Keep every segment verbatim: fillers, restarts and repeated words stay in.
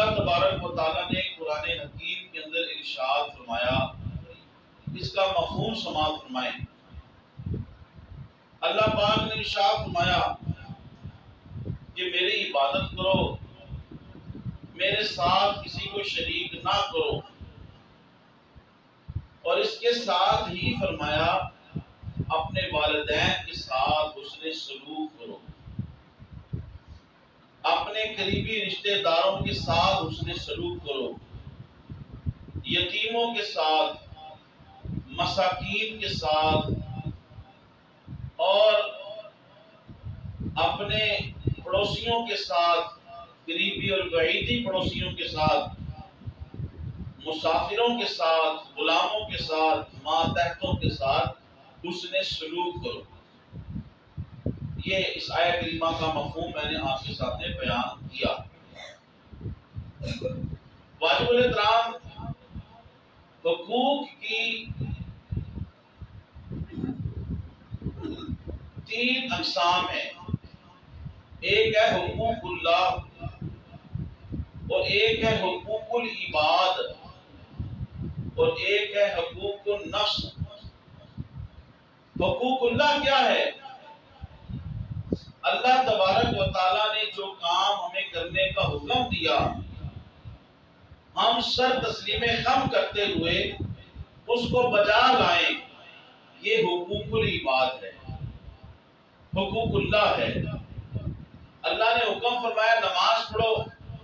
اللہ تبارک و تعالیٰ نے قرآن حکیم کے اندر ارشاد فرمایا، اس کا مفہوم سماعت فرمائیں۔ اللہ پاک نے ارشاد فرمایا کہ میری عبادت کرو، میرے ساتھ کسی کو شریک نہ کرو، اور اس کے ساتھ ہی فرمایا اپنے والدین کے ساتھ حسن سلوک کرو، اپنے قریبی رشتہ داروں کے ساتھ حسن سلوک کرو، یتیموں کے ساتھ، مساکین کے ساتھ، اور اپنے پڑوسیوں کے ساتھ، قریبی اور بعیدی پڑوسیوں کے ساتھ، مسافروں کے ساتھ، غلاموں کے ساتھ، ماتحتوں کے ساتھ حسن سلوک کرو۔ یہ اس آیت کریمہ کا مفہوم میں نے آپ کے سامنے بیان کیا۔ واجب الاحترام حقوق کی تین اقسام ہیں۔ ایک ہے حقوق اللہ، اور ایک ہے حقوق العباد، اور ایک ہے حقوق النفس۔ حقوق اللہ کیا ہے؟ اللہ تبارک و تعالیٰ نے جو کام ہمیں کرنے کا حکم دیا، ہم سر تسلیم خم کرتے ہوئے اس کو بجا لائیں، یہ حقوق العباد ہے، حقوق اللہ ہے۔ اللہ نے حکم فرمایا نماز پڑھو،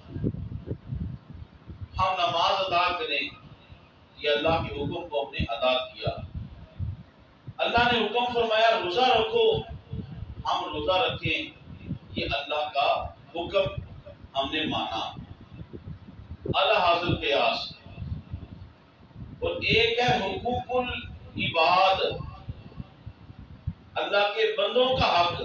ہم نماز ادا کریں، یہ اللہ کے حکم کو ہم نے ادا کیا۔ اللہ نے حکم فرمایا روزہ رکھو، ہم روزہ رکھیں، یہ اللہ کا حکم ہم نے مانا۔ اعلیٰ حاصل قیاس۔ اور ایک ہے حقوق العباد، اللہ کے بندوں کا حق،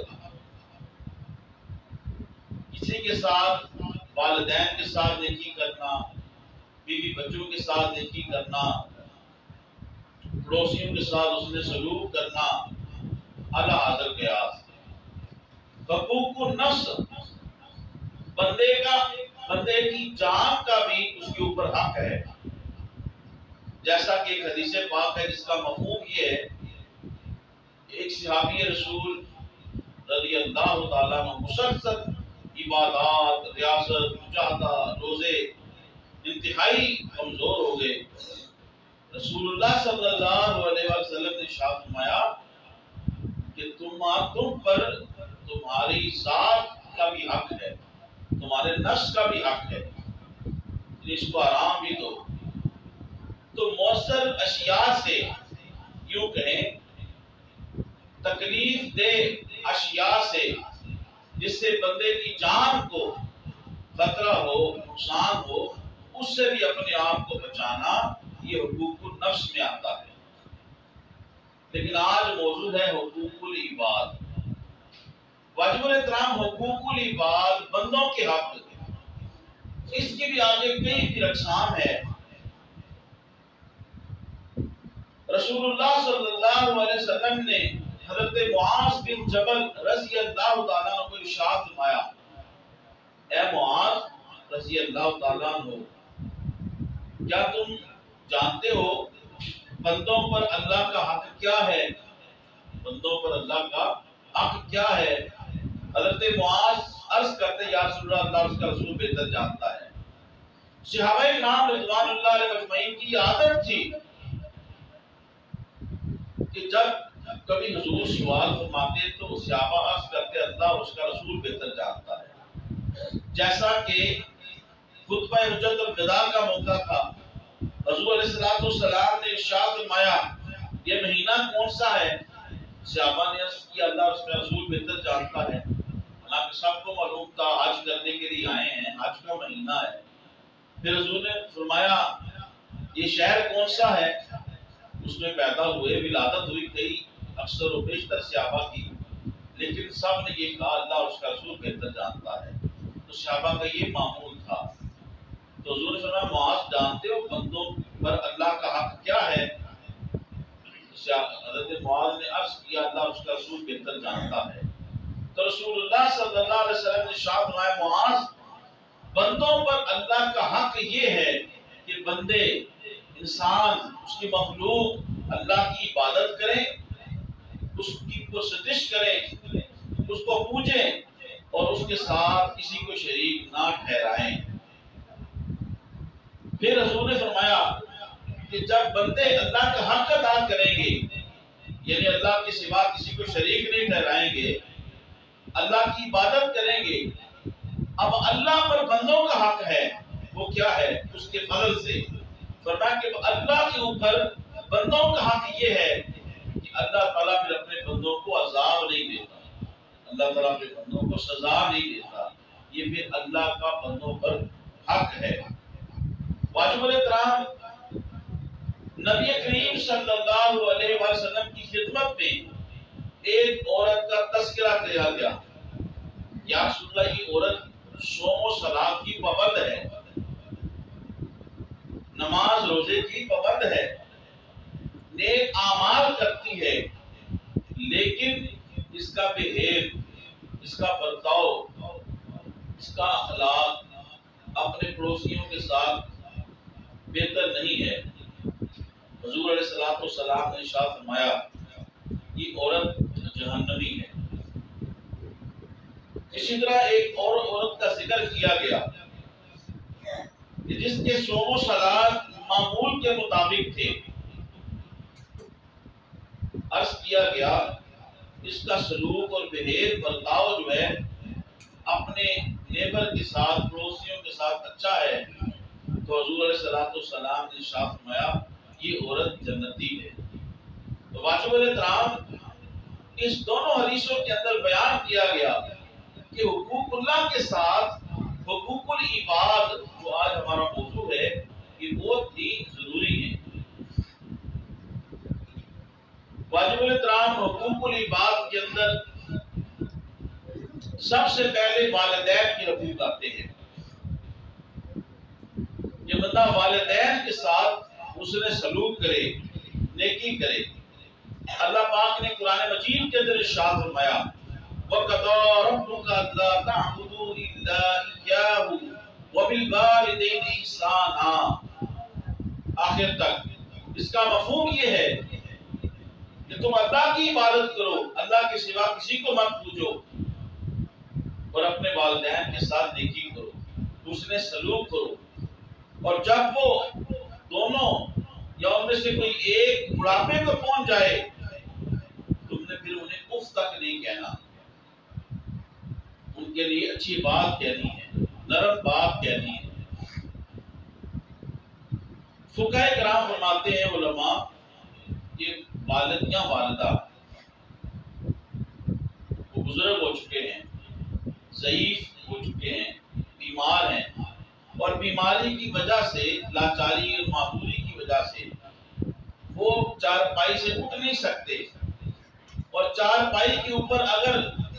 کسی کے ساتھ، والدین کے ساتھ نیکی کرنا، بیوی بچوں کے ساتھ نیکی کرنا، پڑوسیوں کے ساتھ اس نے سلوک کرنا، اعلیٰ حاصل قیاس۔ حقوق النفس، بندے کا بندے کی جان کا بھی اس کے اوپر حق ہے، جیسا کہ ایک حدیث پاک ہے جس کا مفہوم یہ ہے، ایک صحابی رسول رضی اللہ تعالیٰ عنہ مسلسل عبادات، ریاست، مجاہدہ، روزے، انتہائی کمزور ہو گئے۔ رسول اللہ صلی اللہ علیہ وسلم نے ارشاد فرمایا کہ تم تم پر تمہاری ذات کا بھی حق ہے، تمہارے نفس کا بھی حق ہے، اس کو آرام بھی دو۔ تو مؤثر اشیاء سے، یوں کہیں تکلیف دہ اشیاء سے، جس سے بندے کی جان کو خطرہ ہو، نقصان ہو، اس سے بھی اپنے آپ کو بچانا، یہ حقوق النفس میں آتا ہے۔ لیکن آج موجود ہے حقوق العباد۔ واجب الاحترام حقوق العباد، بندوں کے حق، اس کی بھی آگے کئی پھر اقسام ہے۔ رسول اللہ صلی اللہ علیہ وسلم نے حضرت معاذ بن جبل رضی اللہ تعالیٰ عنہ کو ارشاد فرمایا، اے معاذ رضی اللہ تعالیٰ عنہ، کیا تم جانتے ہو بندوں پر اللہ کا حق کیا ہے؟ بندوں پر اللہ کا حق کیا ہے؟ حضرت معاذ عرض کرتے یا رسول اللہ، اللہ اس کا رسول بہتر جانتا ہے۔ صحابہ کرام رضوان اللہ علیہ مجمعین کی عادت تھی کہ جب کبھی حضور سوال فرماتے تو صحابہ عرض کرتے اللہ اس کا رسول بہتر جانتا ہے۔ جیسا کہ خطبہ حجت الوداع کا موقع تھا، حضور علیہ السلام نے ارشاد فرمایا یہ مہینہ کون سا ہے؟ صحابہ نے عرض کیا اللہ اس کا رسول بہتر جانتا ہے۔ حالانکہ سب کو معلوم تھا حج کرنے کے لیے آئے ہیں، حج کا مہینہ ہے۔ پھر حضور نے فرمایا یہ شہر کون سا ہے؟ اس میں پیدا ہوئے، ولادت ہوئی کئی اکثر و بیشتر صحابہ کی، لیکن سب نے یہ کہا اللہ اس کا رسول بہتر جانتا ہے۔ تو صحابہ کا یہ معمول تھا۔ تو حضور نے فرمایا معاذ جانتے ہو بندوں پر اللہ کا حق کیا ہے؟ حضرت معاذ نے عرض کیا اللہ اس کا رسول بہتر جانتا ہے۔ تو رسول اللہ صلی اللہ علیہ وسلم نے ارشاد فرمایا معاذ بندوں پر اللہ کا حق یہ ہے کہ بندے انسان اس کی مخلوق اللہ کی عبادت کریں، اس کی پرستش کریں، اس کو پوجیں اور اس کے ساتھ کسی کو شریک نہ ٹھہرائیں۔ پھر حضور نے فرمایا کہ جب بندے اللہ کا حق ادا کریں گے، یعنی اللہ کے سوا کسی کو شریک نہیں ٹھہرائیں گے، اللہ کی عبادت کریں گے، اب اللہ پر بندوں کا حق ہے، وہ کیا ہے؟ اس کے فضل سے فرمایا کہ اللہ کے اوپر بندوں کا حق یہ ہے کہ اللہ تعالیٰ پھر اپنے بندوں کو عذاب نہیں دیتا، اللہ تعالیٰ اپنے بندوں کو سزا نہیں دیتا، یہ پھر اللہ کا بندوں پر حق ہے۔ واجب الاحترام نبی کریم صلی اللہ علیہ وسلم کی خدمت میں ایک عورت کا تذکرہ کیا گیا، یا رسول اللہ یہ عورت صوم و صلات کی پابند ہے، نماز روزے کی پابند ہے، نیک اعمال کرتی ہے، لیکن اس کا بہیو، اس کا برتاؤ، اس کا اخلاق اپنے پڑوسیوں کے ساتھ بہتر نہیں ہے۔ حضور علیہ الصلوۃ والسلام نے ارشاد فرمایا یہ عورت جہنمی ہے۔ اسی طرح ایک اور عورت کا ذکر کیا گیا کہ جس کے صوم و صلات معمول کے مطابق تھے، عرض کیا گیا اس کا سلوک اور بہیو برتاؤ جو ہے اپنے نیبر کے ساتھ، پڑوسیوں کے ساتھ اچھا ہے، تو حضور علیہ الصلوۃ والسلام نے ارشاد فرمایا یہ عورت جنتی ہے۔ تو واجب الاحترام اس دونوں حدیثوں کے اندر بیان کیا گیا کہ حقوق اللہ کے ساتھ حقوق العباد جو آج ہمارا موضوع ہے یہ بہت ہی ضروری ہے۔ واجب الاحترام حقوق العباد کے اندر سب سے پہلے والدین کے حقوق آتے ہیں۔ یہ بندہ والدین کے ساتھ حسن سلوک کرے، نیکی کرے۔ اللہ پاک نے قرآن مجید کے اندر ارشاد فرمایا وَقَضَىٰ رَبُّكَ أَلَّا تَعْبُدُوا إِلَّا إِيَّاهُ وَبِالْوَالِدَيْنِ إِحْسَانًا، آخر تک اس کا مفہوم یہ ہے کہ تم اللہ کی عبادت کرو، اللہ کے سوا کسی کو مت پوجو، اور اپنے والدین کے ساتھ نیکی کرو، حسن سلوک کرو، اور جب وہ دونوں یا ان میں سے کوئی ایک بڑھاپے کو پہنچ جائے تم نے پھر انہیں اف تک نہیں کہنا، ان کے لیے اچھی بات کہنی ہے، نرم بات کہنی ہے۔ فقہ کرام فرماتے ہیں علماء کہ والد یا والدہ وہ بزرگ ہو چکے ہیں، ضعیف ہو چکے ہیں، بیمار ہیں، اور بیماری کی وجہ سے، لاچاری اور معذوری کی وجہ سے وہ چارپائی سے اٹھ نہیں سکتے، اور چارپائی کے اوپر اگر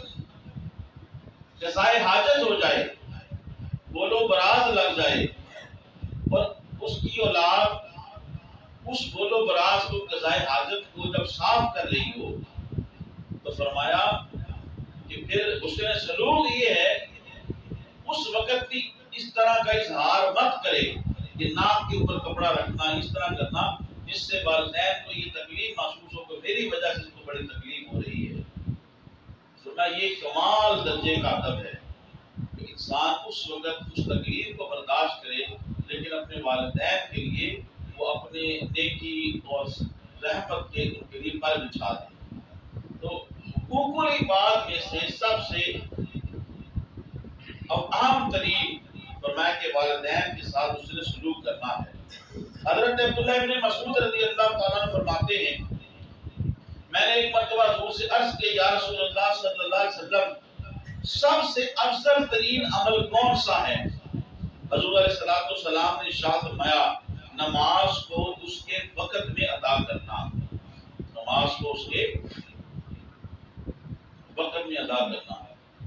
قضائے حاجت ہو جائے، بول و براز لگ جائے، اور اس کی اولاد اس بول و براز کو، قضائے حاجت کو جب صاف کر رہی ہو، تو فرمایا کہ پھر اس نے سلوک یہ ہے اس وقت بھی اس طرح کا اظہار مت کرے کہ ناک کے اوپر کپڑا رکھنا، اس طرح کرنا جس سے والدین کو یہ تکلیف محسوس ہو کہ میری وجہ سے اس کو بڑی تکلیف ہو رہی ہے۔ سننا یہ کمال درجے کا ادب ہے کہ انسان اس وقت اس تکلیف کو برداشت کرے، لیکن اپنے والدین کے لیے وہ اپنے نیکی اور رحمت کے ان کے لیے پر بچھا دے۔ تو حقوق العباد میں سے سب سے اب اہم ترین فرمایا کہ والدین کے ساتھ اس نے سلوک کرنا ہے۔ حضرت عبداللہ بن مسعود رضی اللہ تعالیٰ عنہ فرماتے ہیں میں نے ایک مرتبہ حضور سے عرض کیا یا رسول اللہ صلی اللہ علیہ وسلم سب سے افضل ترین عمل کون سا ہے؟ حضور علیہ السلام نے ارشاد فرمایا نماز کو اس کے وقت میں ادا کرنا، نماز کو اس کے وقت میں ادا کرنا۔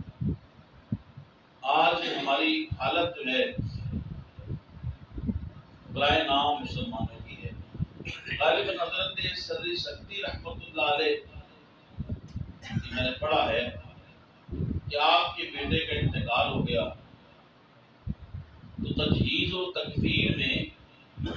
آج ہماری حالت جو ہے برائے نام مسلمانوں کی ہے۔ غالباً حضرت صدر سکتی رحمۃ اللہ علیہ کہ میں نے پڑھا ہے کہ آپ کے بیٹے کا انتقال ہو گیا، تجہیز و تکفیر میں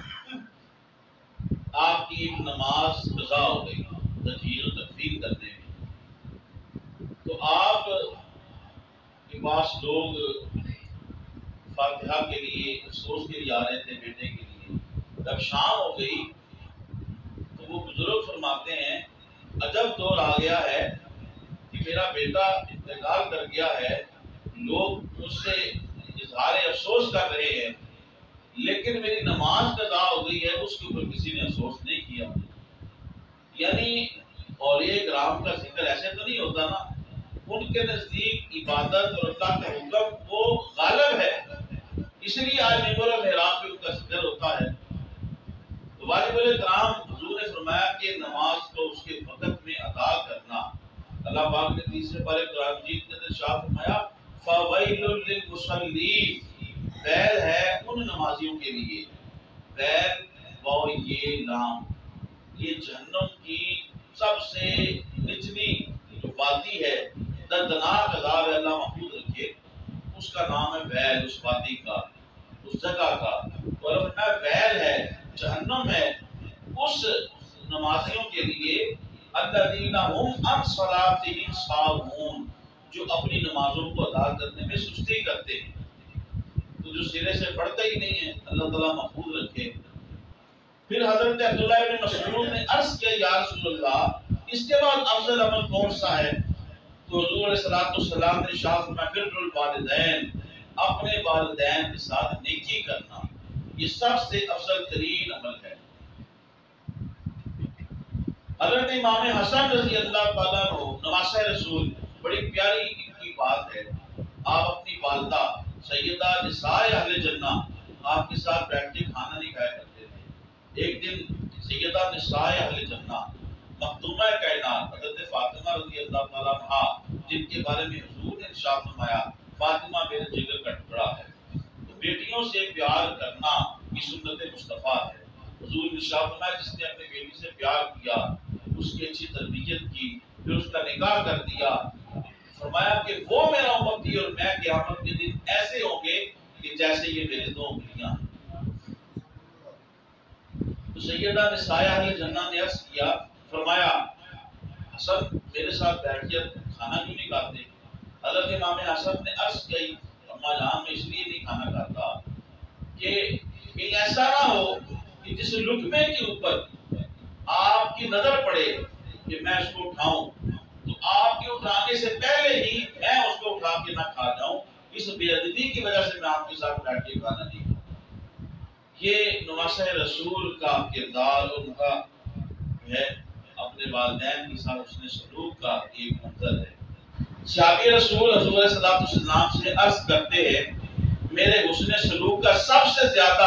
آپ کی ایک نماز قضا ہو گئی تجہیز و تکفیر کرنے میں، تو آپ کے پاس لوگ فاتحہ کے لیے افسوس کے لیے آ رہے تھے بیٹے کے لیے. جب شام ہو گئی تو وہ بزرگ فرماتے ہیں عجب دور آ گیا ہے کہ میرا بیٹا انتقال کر گیا ہے، لوگ مجھ سے اظہار افسوس کر رہے ہیں، لیکن میری نماز قضا ہو گئی ہے اس کے اوپر کسی نے افسوس نہیں کیا. یعنی اولیاء کرام کا ذکر ایسے تو نہیں ہوتا نا، ان کے نزدیک عبادت اور اللہ کا حکم وہ غالب ہے، اس لیے آج ممبر اور محراب پہ ان کا ذکر ہوتا ہے. تو واجب الکرام حضور نے فرمایا کہ نماز کو اس کے وقت میں ادا کرنا. اللہ پاک نے تیسرے پارے قرآن مجید کے اندر ارشاد فرمایا فویل للمصلین، ویل ہے ان نمازیوں کے لیے. ویل و یہ لام، یہ جہنم کی سب سے نچلی جو وادی ہے، دردناک عذاب ہے، اللہ محفوظ رکھے، اس کا نام ہے ویل، اس وادی کا، اس جگہ کا. اور فرمایا ویل ہے، جہنم ہے اس نمازیوں کے لیے الذین هم عن صلاتهم ساہون، جو اپنی نمازوں کو ادا کرنے میں سستی کرتے ہیں. تو جو سرے سے پڑھتے ہی نہیں ہے، اللہ تعالیٰ محفوظ رکھے. پھر حضرت عبداللہ بن مسعود نے عرض کیا یا رسول اللہ اس کے بعد افضل عمل کون سا ہے؟ تو حضور علیہ الصلوۃ والسلام نے ارشاد فرمایا بر الوالدین، اپنے والدین کے ساتھ نیکی کرنا، یہ سب سے افضل ترین عمل ہے. حضرت امام حسن رضی اللہ تعالیٰ عنہ نواسہ رسول، بڑی پیاری کی بات ہے، آپ اپنی والدہ سیدہ نساء اہل جنہ آپ کے ساتھ بیٹھ کے کھانا نہیں کھایا کرتے تھے. ایک دن سیدہ نساء اہل جنہ مخدومہ کائنات حضرت فاطمہ رضی اللہ تعالیٰ عنہ، جن کے بارے میں حضور نے ارشاد فرمایا فاطمہ میرے جگر کا ٹکڑا ہے، تو بیٹیوں سے پیار کرنا یہ سنت مصطفیٰ ہے. حضور نے ارشاد فرمایا جس نے اپنی بیٹی سے پیار کیا، اس کی اچھی تربیت کی، پھر اس کا نکاح کر دیا، فرمایا کہ وہ میرا امتی اور میں قیامت کے دن ایسے ہوں گے کہ جیسے یہ میرے دو انگلیاں ہیں. تو سیدہ نساء اہل جنہ نے عرض کیا، فرمایا حسن میرے ساتھ بیٹھ کے کھانا کیوں نہیں کھاتے؟ حضرت امام حسن نے عرض کی اما جان میں اس لیے نہیں کھانا کھاتا کہ کہیں ایسا نہ ہو کہ جس لقمے کے اوپر آپ کی نظر پڑے کہ میں اس کو اٹھاؤں تو آپ کے اٹھانے سے پہلے ہی میں اس کو اٹھا کے نہ کھا جاؤں، اس بے ادبی کی وجہ سے میں آپ کے ساتھ بیٹھ کے کھانا نہیں کھاتا. یہ نواسہ رسول کا کردار ان کا ہے، اپنے والدین کے ساتھ اس نے سلوک کا ایک منظر ہے. صحابی رسول حضور صلی اللہ علیہ وسلم سے عرض کرتے ہیں میرے حسن سلوک کا سب سے زیادہ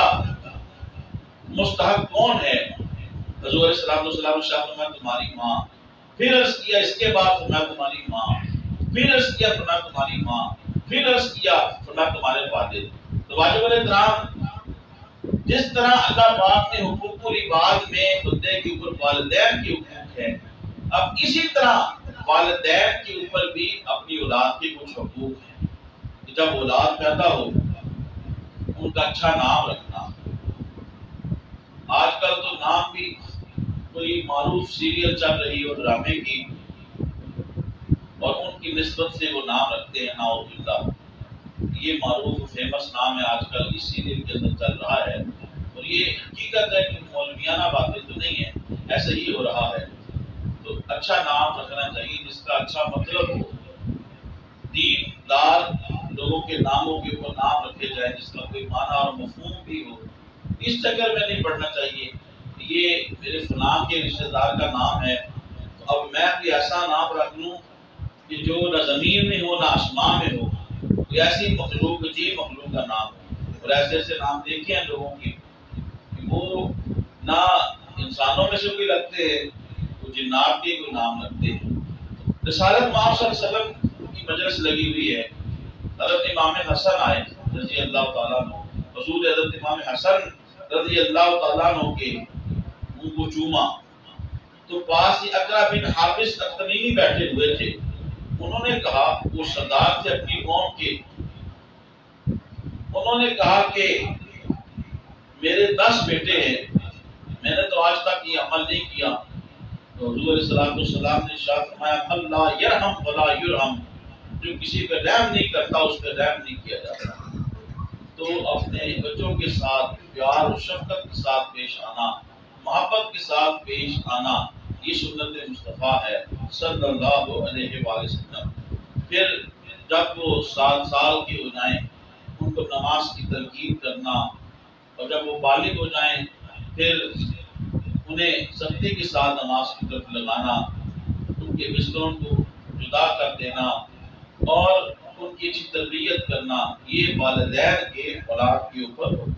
مستحق کون ہے؟ حضور صلی اللہ علیہ وسلم شاہ فرمایا تمہاری ماں. پھر عرض کیا اس کے بعد فرمایا تمہاری ماں، پھر عرض کیا فرمایا تمہاری ماں، پھر عرض کیا فرمایا تمہارے والد. تو واجب الکرام جس طرح اللہ پاک نے حقوق العباد میں بندے کے اوپر والدین کے حقوق ہیں، اب اسی طرح والدین کے اوپر بھی اپنی اولاد کے کچھ حقوق ہیں. جب اولاد پیدا ہو ان کا اچھا نام رکھنا. آج کل تو نام بھی کوئی معروف سیریل چل رہی ہو ڈرامے کی اور ان کی نسبت سے وہ نام رکھتے ہیں نعوذ باللہ. یہ معروف فیمس نام ہے آج کل اس سیریل کے اندر چل رہا ہے، اور یہ حقیقت ہے کہ مولویانہ باتیں تو نہیں ہیں، ایسے ہی ہو رہا ہے. تو اچھا نام رکھنا چاہیے جس کا اچھا مطلب ہو. دین دار لوگوں کے ناموں کے اوپر نام رکھے جائیں جس کا کوئی معنی اور مفہوم بھی ہو. اس چکر میں نہیں پڑھنا چاہیے یہ میرے فلاں کے رشتہ دار کا نام ہے تو اب میں بھی ایسا نام رکھ لوں کہ جو نہ زمین میں ہو نہ آسمان میں ہو، کوئی ایسی مخلوق عجیب مخلوق کا نام ہو. اور ایسے ایسے نام دیکھے ہیں لوگوں کے کہ وہ نہ انسانوں میں سے کوئی لگتے ہیں، وہ جنات کے کوئی نام رکھتے ہیں. رسالت مآب صلی اللہ علیہ وسلم کی مجلس لگی ہوئی ہے. حضرت امام حسن آئے رضی اللہ تعالیٰ عنہ، حضور حضرت امام حسن رضی اللہ تعالیٰ عنہ کے منہ کو چوما تو پاس ہی اقرا بن حابس تختمینی بیٹھے ہوئے تھے. انہوں نے کہا وہ سردار تھے اپنی قوم کے، انہوں نے کہا کہ میرے دس بیٹے ہیں، میں نے تو آج تک یہ عمل نہیں کیا. تو حضور علیہ الصلوۃ والسلام نے ارشاد فرمایا من لا یرحم ولا یرحم، جو کسی پہ رحم نہیں کرتا اس پہ رحم نہیں کیا جاتا. تو اپنے بچوں کے ساتھ پیار و شفقت کے ساتھ پیش آنا، محبت کے ساتھ پیش آنا، یہ سنت مصطفیٰ ہے صلی اللہ علیہ وآلہ وسلم. پھر جب وہ سات سال کے ہو جائیں ان کو نماز کی تلقین کرنا، اور جب وہ بالغ ہو جائیں پھر انہیں سختی کے ساتھ نماز کی طرف لگانا، ان کے بستروں کو جدا کر دینا اور ان کی اچھی تربیت کرنا، یہ والدین کے اولاد کے اوپر